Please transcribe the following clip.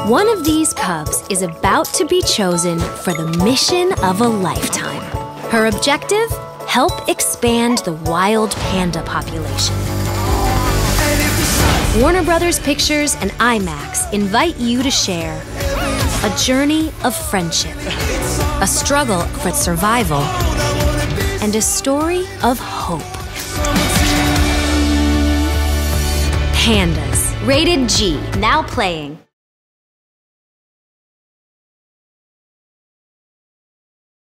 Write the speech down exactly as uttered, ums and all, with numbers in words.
One of these cubs is about to be chosen for the mission of a lifetime. Her objective? Help expand the wild panda population. Warner Brothers Pictures and IMAX invite you to share a journey of friendship, a struggle for survival, and a story of hope. Pandas, rated G, now playing.